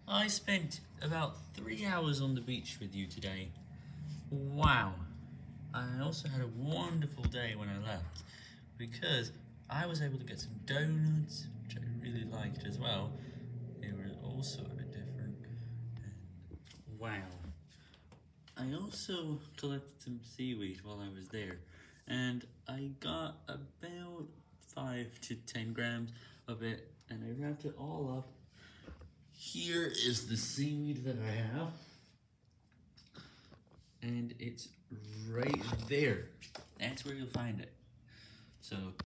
I spent about 3 hours on the beach with you today. Wow. I also had a wonderful day when I left because I was able to get some donuts, which I really liked as well. They were also a bit different. And wow. I also collected some seaweed while I was there, and I got about 5 to 10 grams of it, and I wrapped it all up. Here is the seaweed that I have, and it's right there. That's where you'll find it. So